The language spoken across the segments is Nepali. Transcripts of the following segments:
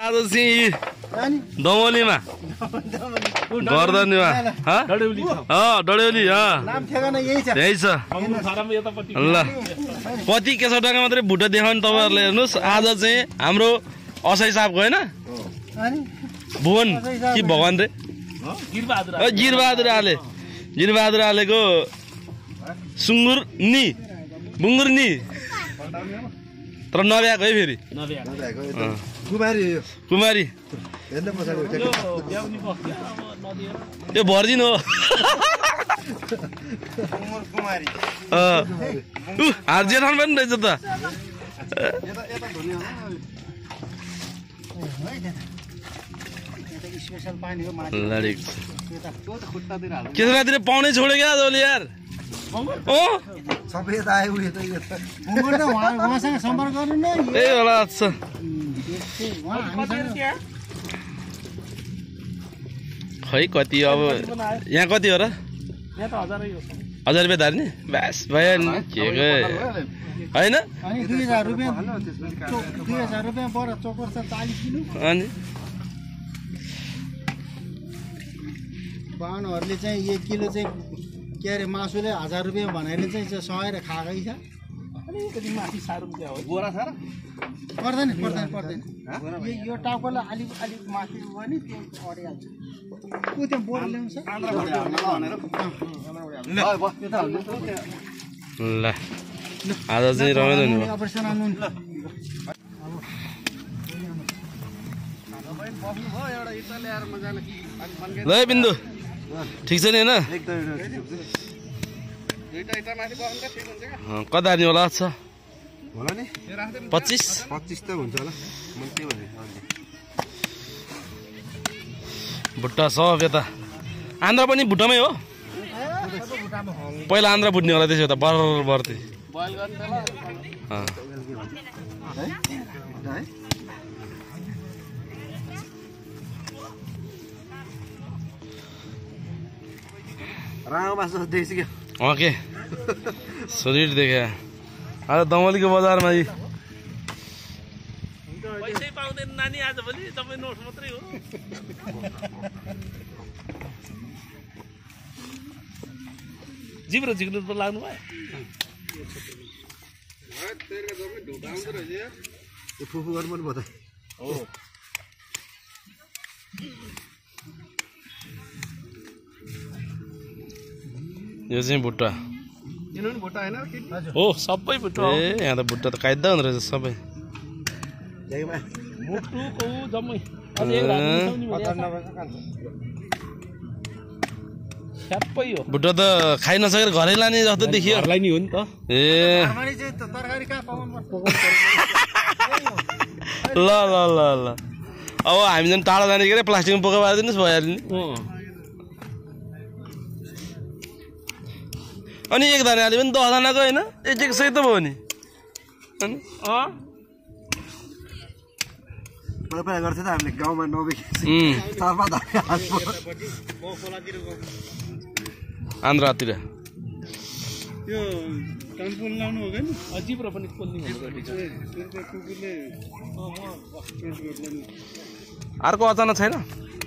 आज चाहिँ दमोलीमा गर्दनीमा डडेउली यही छ ल कति केसौटाका मात्रै भुटा देखाउने तपाईँहरूले हेर्नुहोस्। आज चाहिँ हाम्रो असै साहबको होइन भुवन कि भगवान रे गिरबहादुर आलेको सुँगुर नि बुङ्गुर नि तर नभ्याएको है फेरि कुमारी यो भर्जिन हो जेठान पनि रहेछ त केसरातिर पाउनै छोड्यो क्या जसले यार ए होला अच्छा खै कति अब यहाँ कति हो र 1000 रुपियाँ धार्ने बास भयो नि के होइन अनि बाहुनहरूले चाहिँ 1 किलो चाहिँ के अरे मासुले 1000 रुपियाँ भनेर चाहिँ सहेर खाएकै छ। अलिकति माथि साह्रो क्या हो बोरा छ र पर्दैन यो टाउकोलाई अलिक माथि भयो नि त्यो अडिहाल्छ। ऊ त्यो बोरा ल्याउँछ ल आज चाहिँ रमाइलो नि अपरेसन आउनु ल बिन्दु ठिक छ नि होइन कता हार्ने होला छ 25 त हुन्छ होला भुट्टा सब यता आन्द्रा पनि भुट्टामै हो पहिला आन्द्रा भुट्ने होला त्यसो त बराबर ओके शरीर देखे आज दमोलीको बजारमा पैसै पाउँदैन नानी आजभोलि तपाईँ नोट मात्रै हो। जिब्रो झिक्नु त लाग्नु भयो यो चाहिँ भुट्टा हो सबै भुट्टा ए यहाँ त भुट्टा त काट्दा हुँदो रहेछ सबै भुट्टा त खाइ नसकेर घरै लाने जस्तो देखियो घरलाई नि हो नि त ए ल ल ल ल अब हामी झन् टाढा जाने के अरे प्लास्टिकमा पोका पारिदिनुहोस् भइहाल्यो नि। अनि एक दाना हाल्यो भने 10 दानाको होइन एक सय त भयो नि गर्छ त हामीले गाउँमा आन्ध्रतिर यो टम्पुल लाउनु हो नि जिब्रो पनि खोल्ने अर्को अचानक छैन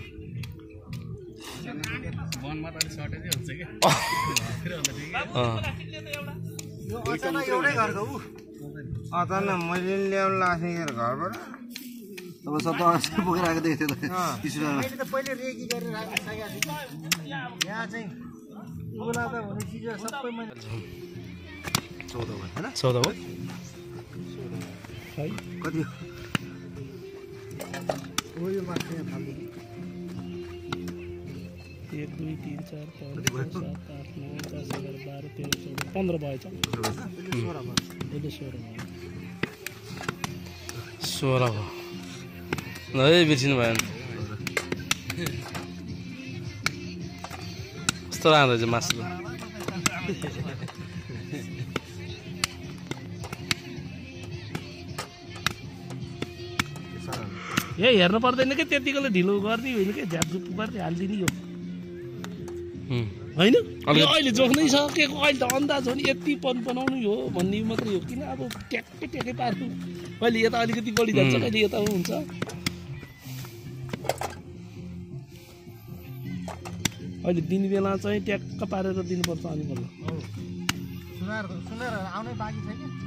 अचानक मैले ल्याउनु लाग्थेँ घरबाट अब सब बोकेर आएको देखेको थियो त पहिले रेगी गरेर राखिसकेको यहाँ चाहिँ उला त भने चिज सबै मैले 14 हो कति हो यो माथि थाल्नु 1 2 3 4 5 6 7 8 9 10 11 12 13 14 15 भएछ 16 भयो ल है बिर्सिनु भएन कस्तो राम्रो रहेछ मासु ए हेर्नु पर्दैन के त्यतिकोले ढिलो गर्ने होइन के झ्यापझुप गर्ने हालिदिने यो होइन अहिले जोख्नै सकेको अहिले त अन्दाज हो नि यति बनाउनु हो भन्ने मात्रै हो किन अब ट्याक्कै पार्नु कहिले यता अलिकति बढी जान्छ कहिले यता हुन्छ अहिले दिन बेला चाहिँ ट्याक्क पारेर दिनुपर्छ अनि बल्ल सुनेर आउनै बाँकी छ कि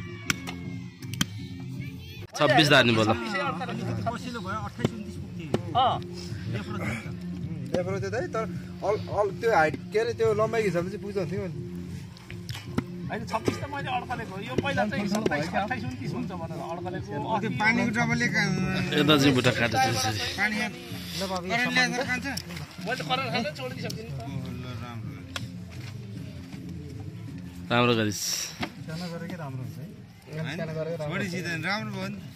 26 धार्नी बोल पसिलो भयो 28 29 पुग्थ्यो लेफ्रो त्यो दाइ तर अल त्यो हाइट के अरे त्यो लम्बाइ हिसाबले चाहिँ पुग्छ थियो होइन 26 त मैले अड्कलेको यो पहिला चाहिँ 27 28 29 हुन्छ भनेर अड्कलेको त्यो पानीको डबलले यता चाहिँ बुटा काट्छ पानी ल बाबु करेन्ट खान्छ मैले करेन्ट खान्छ छोड्दिन सक्दिन राम्रो गरिस् सानो गरेकै राम्रो हुन्छ है सानो गरेकै राम्रो छोडी सिधै राम्रो भयो नि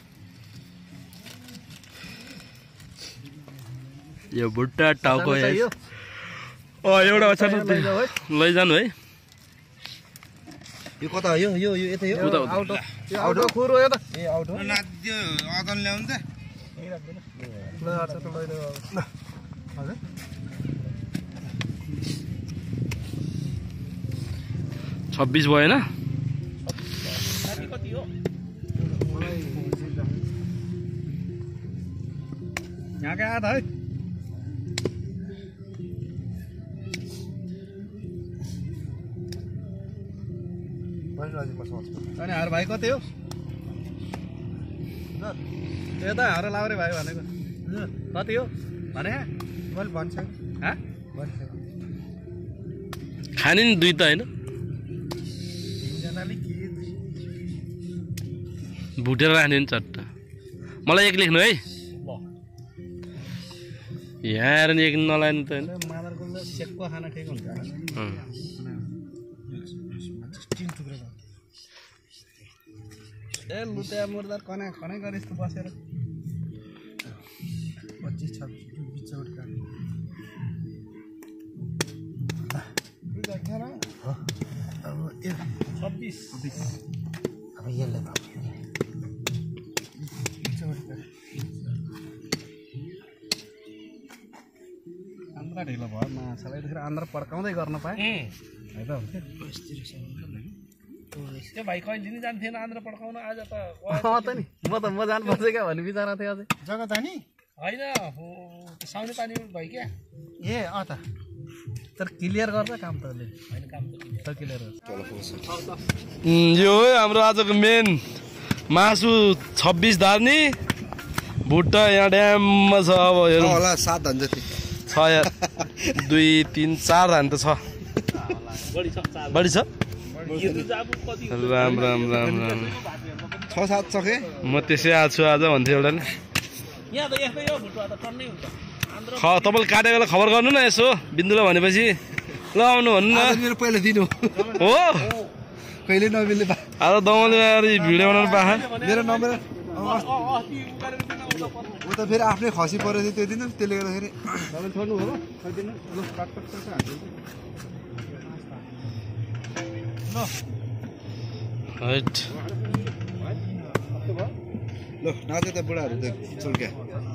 यो भुट्टा टाउको एउटा अचानक लैजानु है यो कता हो यो यो यो यतै हो आउट यो आउट खुरो यो त ए आउट हो न त्यो अदन ल्याउनु त ल अर्छ त लैजाऊ ल हजुर 26 भयो हैन कति हो यहाँ क्या आधा है अनि हार भाइ कति हो यता हार लाउरे भाइ भनेको कति हो भने मैले भन्छ खाने नि दुई त हैन तिनजनाले के भुटेर राख्ने नि चट्ट मलाई एक लेख्नु है यहाँ आएर नि एक नलानु त हैन मादरको सेकको खाना ठिक हुन्छ ए लुत्या मुर्दार कना खनै गरे यस्तो बसेर 25 26 बिचौट काट्नु अब 26 अब यसले बाबु बिचौट आन्द्रा ढिलो भयो माछालाई देखेर आन्द्रा पड्काउँदै गर्न पाएँ है त त्यो भाइ कहिले नि जान्थेन आन्द्रा पड्काउन आज त नि म जानुपर्छ क्या भन्ने विचार थियो अझै जग्गा जाने होइन साउने पानी भयो क्या ए अँ त तर क्लियर गर्छ काम त अहिले होइन काम त क्लियर यो हो हाम्रो आजको मेन मासु 26 धार्नी भुट्टा यहाँ ड्याममा छ अब हेरौँ होला 7 धान जति छ यार 2 3 4 धान त छ बढी छ राम राम राम राम 6-7 छ के म त्यसै आएको छु आज भन्थ्यो एउटाले यहाँ त यस्तै हो भुट्टा त टन्नै हुन्छ तपाईँले काटेको बेला खबर गर्नु न यसो बिन्दुलाई भनेपछि ल आउनु भन्नु न मेरो पहिला दिनु हो कहिले नमिल्ने आज दमले आएर भिडियो बनाउनु पाएँ मेरो नम्बर ऊ त फेरि आफ्नै खसी परेको थियो त्यो दिन त्यसले गर्दाखेरि तपाईँ छोड्नु हो खैदिनु ल काटकाट हाल्नु हैट ल नाचे त बुढाहरू त चुल्क्या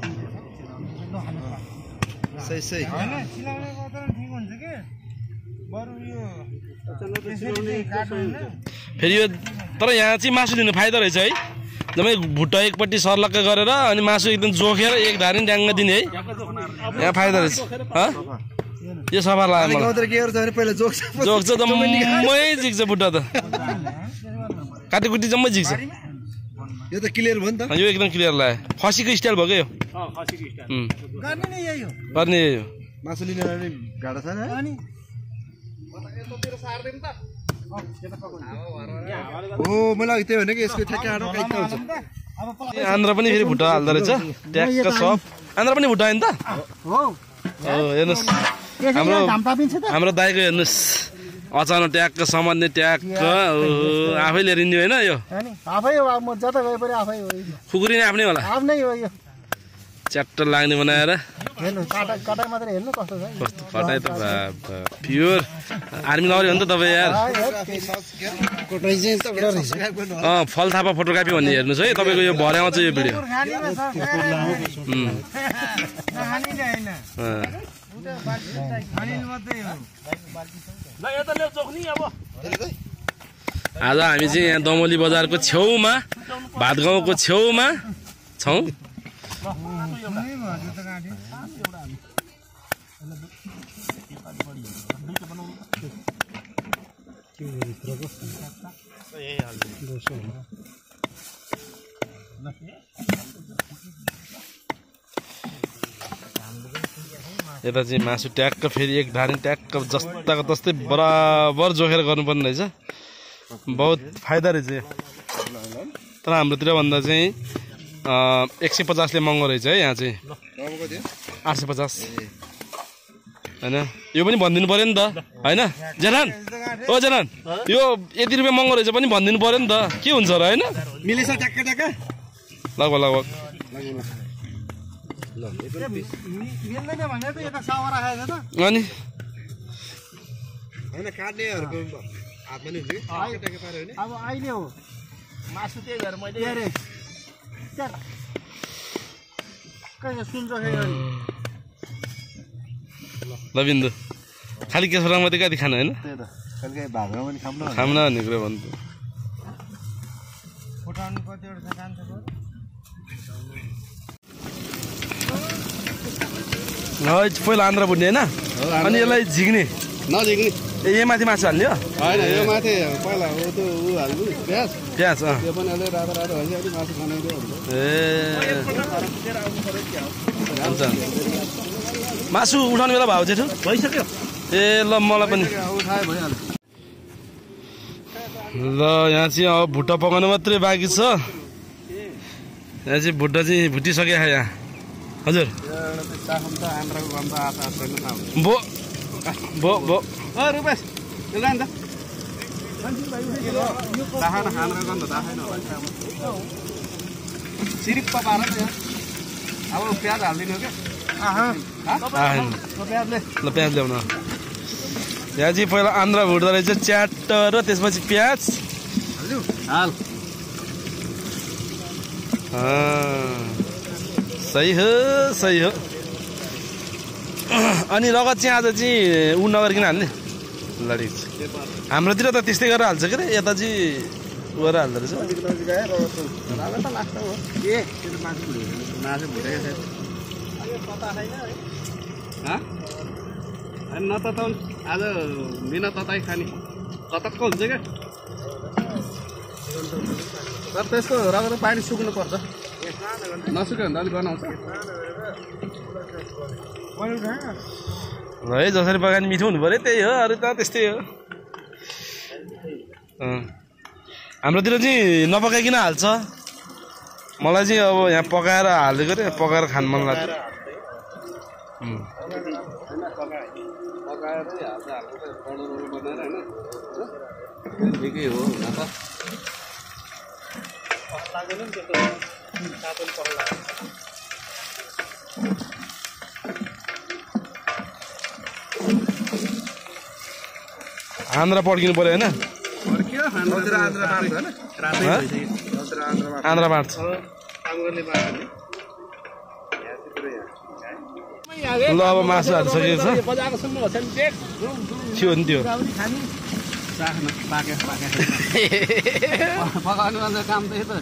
सही सही हैन सिलाउनेको त ठीक हुन्छ के बरु यो फेरि यो तर यहाँ चाहिँ मासु दिनु फाइदा रहेछ है जम्मै भुट्टा एकपट्टि सर्लक्क गरेर अनि मासु एकदम जोखेर एक धारी ड्याङ्ग दिने है यहाँ फाइदा रहेछ यो सफा लाग्यो गाउँतिर के गर्छ भने पहिला जोक्छ जोक्छ जम्मै झिक्छ भुट्टा त काटेकुटी जम्मै झिक्छ यो त क्लियर भयो नि त यो एकदम क्लियर लाग्यो खसीको स्टाइल भयो क्या यो गर्ने नै यही हो पर्ने यही हो मासु लिन गाडा छैन अनि हो मलाई त्यही भने कि यसको ठ्याक्कै आडो काइट हुन्छ आन्द्रा पनि फेरि भुट्टा हाल्दो रहेछ ट्याक्क सब आन्द्रा पनि भुट्टा होइन त हो हेर्नुहोस् हाम्रो दाइको हेर्नुहोस् अचानक ट्याक्क समात्ने ट्याक्क आफै लिएर हिँड्यो होइन यो आफै हो म जता गए पनि आफै हो खुकुरी नै आफ्नै होला आफ्नै हो यो च्याप्टर लाग्ने बनाएर हेर्नु कटाइ मात्रै हेर्नु कस्तो छ कस्तो कटाइ त प्योर आर्मी लग्यो नि त तपाईँ यार फल थापा फोटोग्राफी भन्ने हेर्नुहोस् है तपाईँको यो भरे आउँछ यो भिडियो आज हामी चाहिँ यहाँ दमोली बजारको छेउमा भातगाउँको छेउमा छौँ यता चाहिँ मासु ट्याक्क फेरि एक ढानी ट्याक्क जस्ताको तस्तै बराबर जोखेर गर्नुपर्ने रहेछ। बहुत फाइदा रहेछ। तर हाम्रोतिर भन्दा चाहिँ 150ले महँगो रहेछ है यहाँ चाहिँ। 850 हैन। यो पनि भनिदिनु पर्यो नि त हैन जनान। ओ जनान यो यति रुपियाँ महँगो रहेछ पनि भनिदिनु पर्यो नि त के हुन्छ र हैन। मिलेछ ट्याक्क ट्याक्क लगभग लगभग मिल्दैन भने त यता सावा राखेको छ त अनि हैन काट्नेहरुको हातमा नि हुन्छ कि ट्याक्क पार्यो भने अब अहिले हो मासु त्यही भएर मैले के रे कहिले सुन राखेको ल बिन्दु खाली केसरङ मात्रै कति खानु हैन त्यही त कहिले भागमा पनि खाम्न खाम्न भन्ने कुरा भन्नु। फुटाउनु कतिवटा छ कान्छ पहिला आन्द्रा बुट्ने हैन अनि यसलाई झिक्ने नजिक्ने यही माथि मासु हाल्ने हो हैन यो माथि पहिला हो त्यो उ हाल्नु प्याज प्याज त्यो पनि अलि रातो रातो हाल्छ अलि मासु बनाइदियो हुन्छ मासु उठाउने बेला भाउ जेठो भइसक्यो। ए ल मलाई पनि उठाए भइहाल्यो। ल यहाँ चाहिँ अब भुट्टा पकाउनु मात्रै बाँकी छ। यहाँ चाहिँ भुट्टा चाहिँ भुटिसक्यो यहाँ हजुर भो भो भो रुपेश यो लान त दाखा न खाना गन्ध दाखा न सिरिप पार त अब प्याज हाल्दिनु के ल प्याज ल्याउन। यहाँ चाहिँ पहिला आन्द्रा भुट्दो रहेछ च्याट र त्यसपछि प्याज हाल सही हो सही हो। अनि रगत चाहिँ आज चाहिँ उ नगरिकन हाल्ने ल ठिक छ। हाम्रोतिर त त्यस्तै गरेर हाल्छ के अरे यता चाहिँ उ गरेर हाल्दो रहेछ। न त आज बिना तताई खाने ततक्क हुन्छ क्या तर त्यसको रगत पानी सुक्नु पर्छ नसुक्यो भने त अलिक गनाउँछ है जसरी पकाएर मिठो हुनु पऱ्यो त्यही हो अरू त त्यस्तै हो। हाम्रोतिर चाहिँ नपकाइकन हाल्छ। मलाई चाहिँ अब यहाँ पकाएर हालेको रे पकाएर खान मन लाग्छ। ठिकै हो आन्द्रा पड्किनु पर्यो होइन आन्द्रा बाँड्छ ल अब मासु हालिसकेको छ थियो नि त्यो पकाउनु काम त यता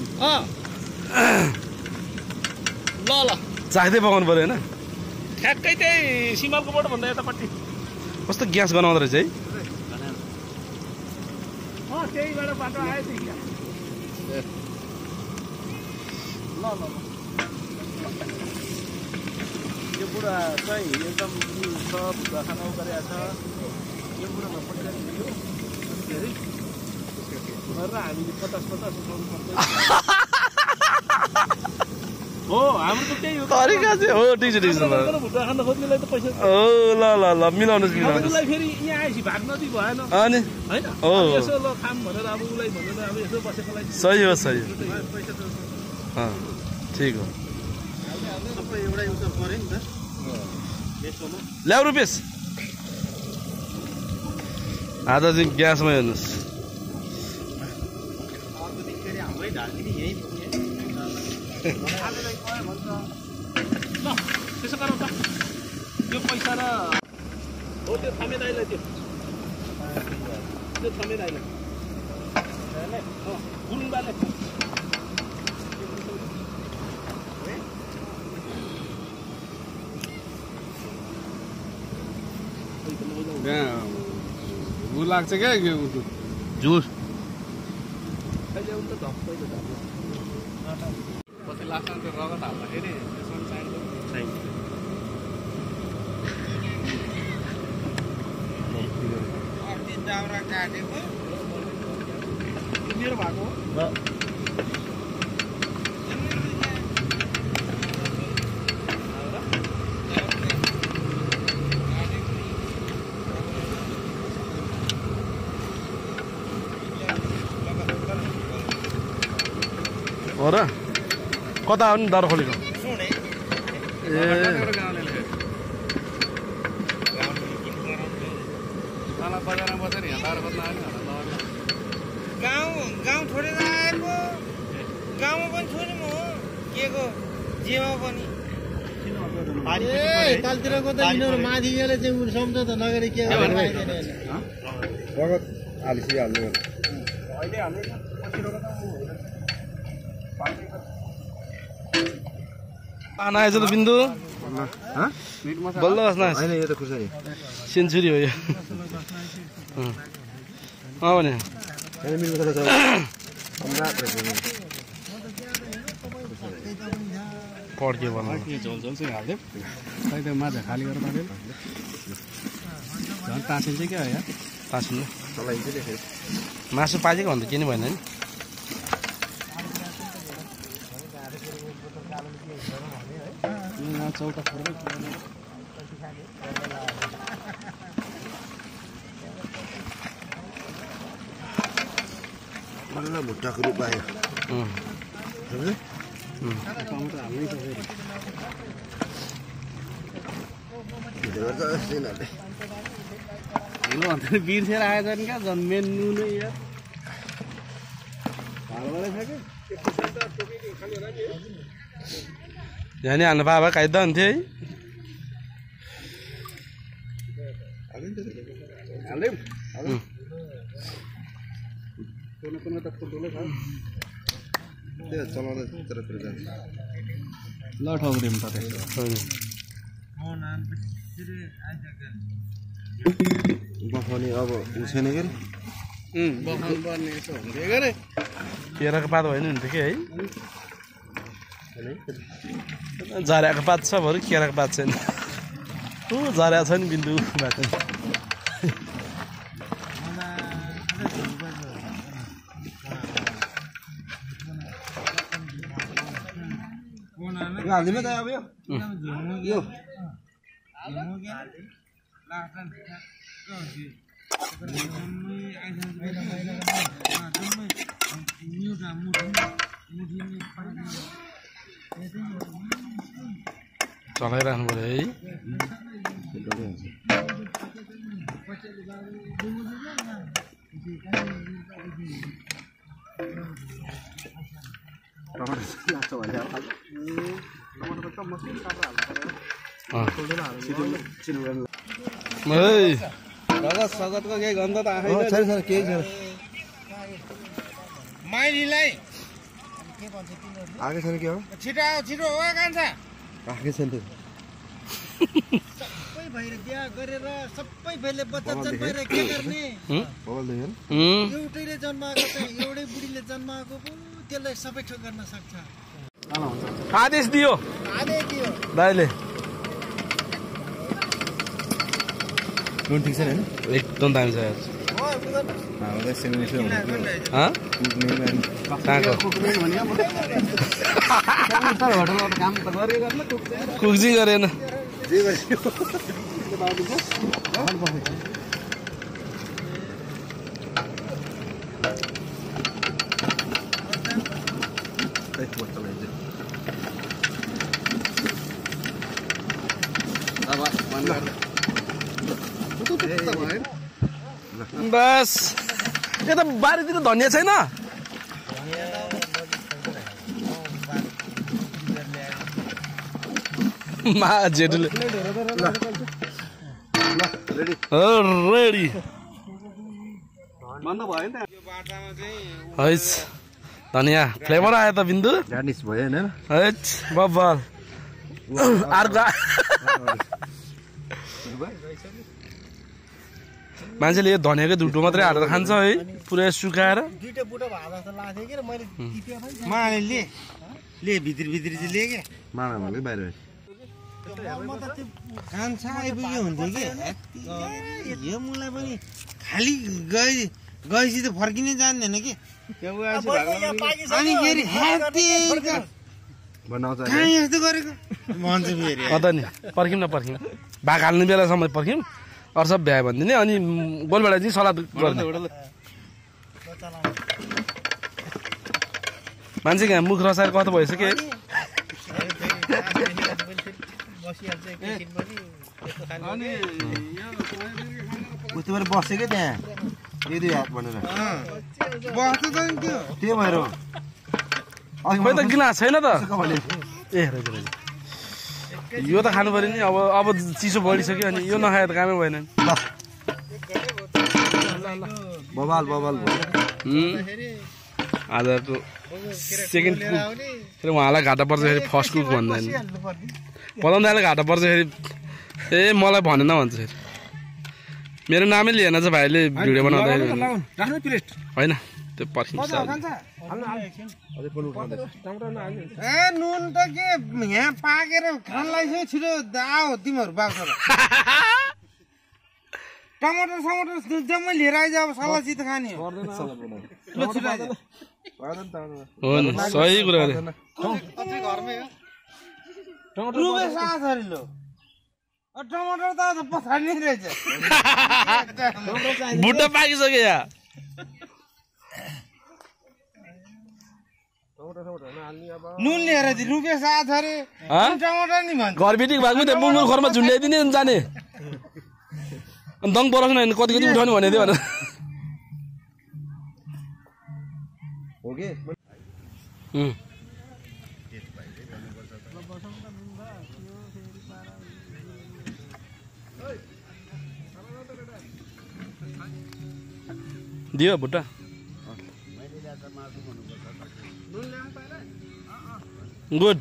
ल ल चाख्दै पकाउनु पर्यो होइन। ठ्याक्कै त्यही सिमलको बोट भन्दा यतापट्टि कस्तो ग्यास गनाउँदो रहेछ है। त्यहीबाट बाटो आयो त्यही ल ल यो बुढा चाहिँ एकदम सब खाना गरेको छ। यो बुढामा पठाइदियो धेरै गरेर हामीले 50-50 उठाउनु पर्छ। हो हाम्रो त त्यही हो तरिका चाहिँ हो ठिक छ ठिक छ। भुट्टा खान खोज्नेलाई त पैसा ओ ल ल ल मिलाउनुहोस् मिलाउनुहोस्। उसलाई फेरि यहाँ आएपछि भाग नदी भएन अनि होइन हो यसो ल खाम भनेर अब उसलाई भनेर अब यसो बसेकोलाई सही हो सही हो ठिक हो। सबै एउटै उता पर्यो नि त ल्याउ रुपेश आज चाहिँ ग्यासमै हेर्नुहोस्। हाम्रै ढाल्ने यही ल त्यसो गरौँ त त्यो पैसा र हो त्यो थामे दाइलाई त्यो थामे दाइलाई गुरुङबाले त्यहाँ उ लाग्छ क्या जुर पछि लास्टमा त्यो रगत हाल्दाखेरि दाउरा काटेको मेरो भएको हो र कता हो नि दर खोलेको गाउँ छोडेर आएको गाउँमा पनि छु नि म के को जेमा पनि कालतिरको त यिनीहरू माथिले चाहिँ सम्झौता नगरी के रगत हालिहाल्नु पाना आएछ त बिन्दु बल्ल बस्न यो त खुर्सानी सेन्चुरी हो यो भने पड्क्यो भन्नु झोल चाहिँ हालिदियो खै त्यो माछा खाली गरेर पाल्यो झन् तासिन्छ क्या यार तासिन्छ मासु पाकेको भन्दा के नि भएन नि चौका छोड्दै भुट्टाको रूप आयो बिर्सेर आएछन् क्या झन् मेन्नु नै यार यहाँ नि हाल्नु पाए भए काइदा हुन्थ्यो है ल ठाउँरिम त बखाउने अब छैन के बखाउनु पर्ने यसो हुन्थ्यो के अरे केराको पात होइन हुन्थ्यो कि है झऱ्याको पात छ बरु केराको पात छैन झऱ्या छ नि बिन्दु बाटो हालिदिनु त अब यो चलाइरहनु पर्यो है सगतको केही गन्ध त आएन केही छैन माइलीलाई आएको छैन के हो छिटो आऊ छिटो हो कान्छा आएकै छैन त्यो सबै भएर बिहा गरेर सबै भएर बच्चा जन्माएर के गर्ने एउटैले जन्माएको चाहिँ एउटै बुढीले जन्माएको पो त्यसलाई सबै ठोक गर्न सक्छ आदेश दियो दाइले नुन ठिक छैन एकदम दामी छ कुक्जी गरेन बस यता बारीतिर धनिया छैन मा जेठुले रेडी हैस धनिया फ्लेभर आयो त बिन्दु गार्निस भयो हैन हैट बब्बल अर्को मान्छेले यो धनियाँको धुटो मात्रै हालेर खान्छ है पुरै सुकाएर दुईटा बुटो भाजा जस्तो लाग्थ्यो कि मैले टिप्यो पनि माले ले भित्री चाहिँ ले के मामा भन्दै बाहिर म त त्यो कान्छा आइपुग्यो हुन्थ्यो कि यो मुला पनि खाली गएपछि त फर्किनै जान्दैन कि अनि फेरि बनाउँछ कहाँ यस्तो गरेको भन्छ फेरि कता नि पर्खिम न भाग हाल्ने बेलासम्म पर्खिम अरू सब भ्यायो भनिदिने अनि गोलबाट चाहिँ सलाद गर्ने मान्छे कहाँ मुख रसाएर कता भइसक्यो उस्तो भएर बस्यो क्या त्यहाँ यदि हात भनेर बस्छ त नि त्यो भएर खोइ त गिलास छैन त ए यो त खानु पर्यो नि अब चिसो बढिसक्यो अनि यो नखाए त कामै भएन नि बबाल आजको सेकेन्ड कुक फेरि उहाँलाई घाटा पर्दाखेरि फर्स्ट कुक भन्दैन पलाउँदाले घाटा पर्दाखेरि ए मलाई भनेन भन्छ फेरि मेरो नामै लिएन चाहिँ भाइले भिडियो बनाउँदाखेरि होइन त्यो पर्खिन्छ ए नुन त के यहाँ पाकेर खानलाई छिटो आओ तिमीहरू बाख्छ टमाटर जम्मै लिएर आइज अब सलादसित खाने हो हो नि सही कुरा अरे रुबे साथहरु लो टमाटर त पछाड्ने रहेछ बुट्टा पाकिसक्यो या नुन लिएर दि रुबे साथहरु टमाटर नि भन्छ घरबिटी भएको त्यो बुङुल घरमा झुन्ड्याइदिने अनि जाने अनि दङ पराउन हैन कति उठाउनु भने थियो भनेर हो के दियो बुट्टा गुड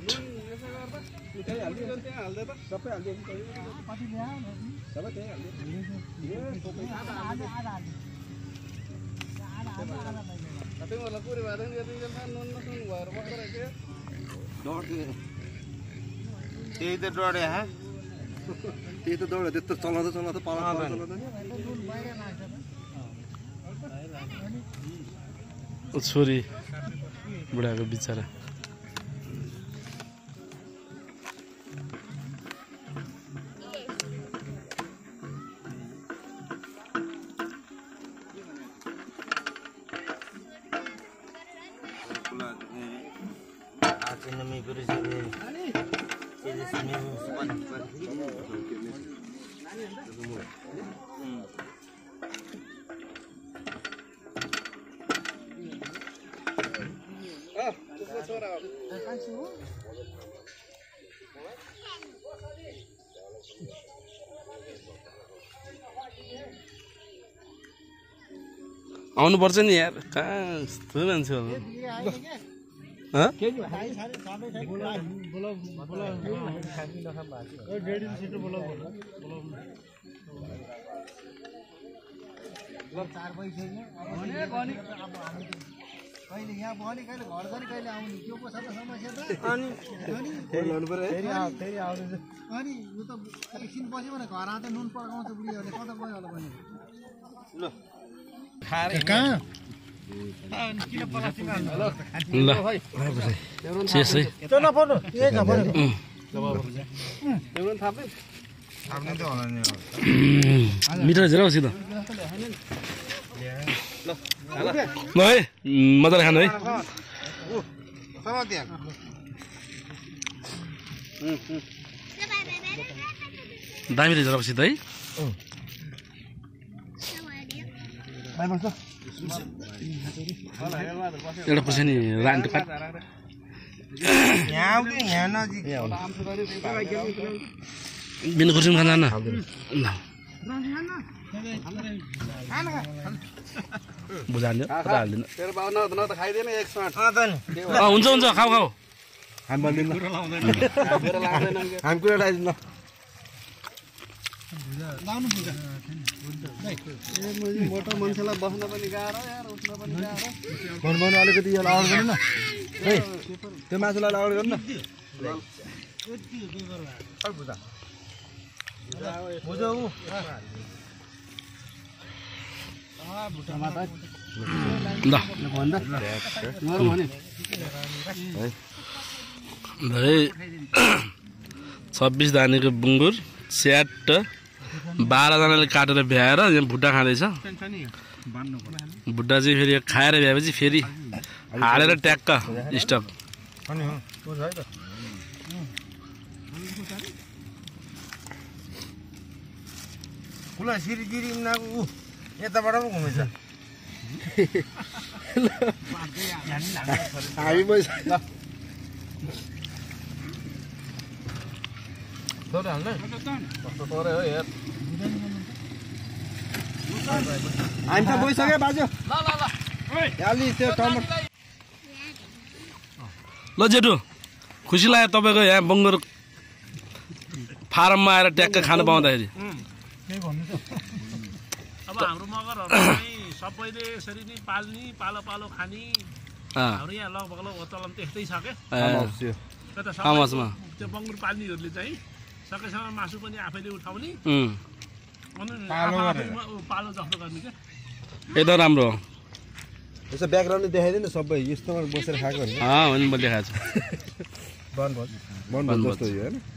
त्यही त डढे हा त्यही त दौड त्यस्तो चलाउँदा पाला छोरी बुढाको बिचरा आउनु पर्छ नि यार कहाँ यस्तो मान्छे हो कहिले यहाँ बने कहिले घर जाने कहिले आउने त्यो पो छ त समस्या त अनि अनि यो त एकछिन बस्यो भने घर आउँदा नुन पड्काउँछ बुढीहरूले कता गयो होला भने ल कहाँ ल चेस है त्यो नपर्नु ए नपर्नु मिटर झेरा सिधो ल है मजाले खानु है दामी रहेछ रक्सित है एउटा खुर्सानी रान्टो काट बिना खुर्सानी खान बुझाल्यो हाल्दिन हुन्छ हुन्छ खाऊ खाऊ हामी कुरा लगाउँदैन हामी कुरा लगाउँदैन लाउनु बुझा मोटो मान्छेलाई बस्न पनि गाह्रो यार उठ्न पनि गाह्रो भन्नु अलिकति यो लाउनु गर्नु न है त्यो मासुलाई लाउनु गर्नु न बुझा बुझौ ल 26 दानीको बुङ्गुर स्याट 12 जनाले काटेर भ्याएर यहाँ भुट्टा खाँदैछ भुट्टा चाहिँ फेरि खाएर भ्याएपछि फेरि हालेर ट्याक्क स्टप खुला सिरिजिरी उनीहरूको यताबाट पो घुमेछ हामी पैसा हामी त गइसक्यो बाजु ल जेठु खुसी लाग्यो तपाईँको यहाँ बङ्गुर फारममा आएर ट्याक्क खानु पाउँदाखेरि अब हाम्रो मगरहरू चाहिँ सबैले यसरी नै पाल्ने पालो पालो खाने हाम्रो यहाँ लगभग चलन त्यस्तै छ क्या त्यो बङ्गुर पाल्नेहरूले चाहिँ सकेसम्म मासु पनि आफैले उठाउने पालो जस्तो गर्ने क्या एकदम राम्रो हो यसो ब्याकग्राउन्डले देखाइदिनु न सबै यस्तोमा बसेर खाएको हो नि मैले देखाएको छु बनभोज जस्तो यो हैन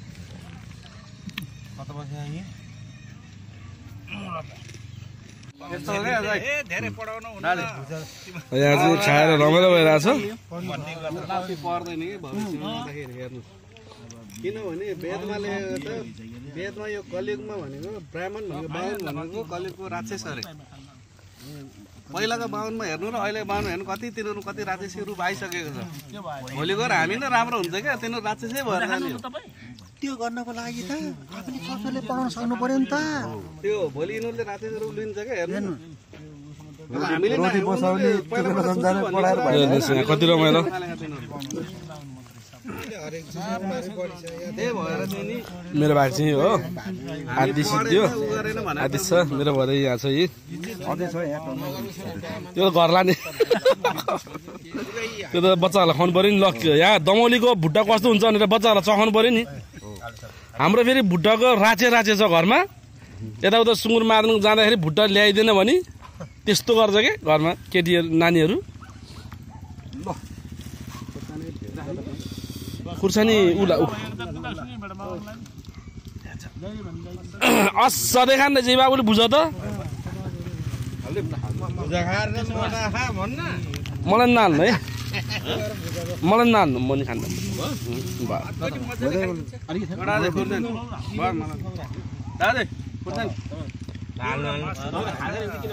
यहाँ चाहिँ खाएर रमाइलो भइरहेछ पर्दैन कि भविष्यमा हेर्दाखेरि हेर्नु किनभने वेदमा यो कलियुगमा भनेको ब्राह्मण भनेको बाहुन भनेको कलियुगको राक्षस अरे पहिलाको बाहुनमा हेर्नु र अहिले बाहुन हेर्नु कति तिनीहरू कति राक्षसी रूप आइसकेको छ भोलि गएर हामी नै राम्रो हुन्छ क्या तिनीहरू राक्षसै भएर जाने त्यो गर्नको लागि त आफूले कसैले पढाउन सक्नु पर्यो नि त त्यो भोलि यिनीहरूले राक्षस रूप लिन्छ क्या हेर्नु कति रमाइलो मेरो भाग चाहिँ हो आदि सिद्धियो आदि छ मेरो भरे यहाँ छ यी त्यो घर लाने त्यो त बच्चाहरूलाई खुवाउनु पऱ्यो नि ल यहाँ दमौलीको भुट्टा कस्तो हुन्छ भनेर बच्चाहरूलाई चखाउनु पऱ्यो नि हाम्रो फेरि भुट्टाको राचे छ घरमा यताउता सुँगुर मार्नु जाँदाखेरि भुट्टा ल्याइदिएन भने त्यस्तो गर्छ क्या घरमा केटीहरू नानीहरू खुर्सानी उला सधैँ खाने चाहिँ बाबुले बुझ त मलाई नाल्नु है मलाई नाल्नु म नि खान्छु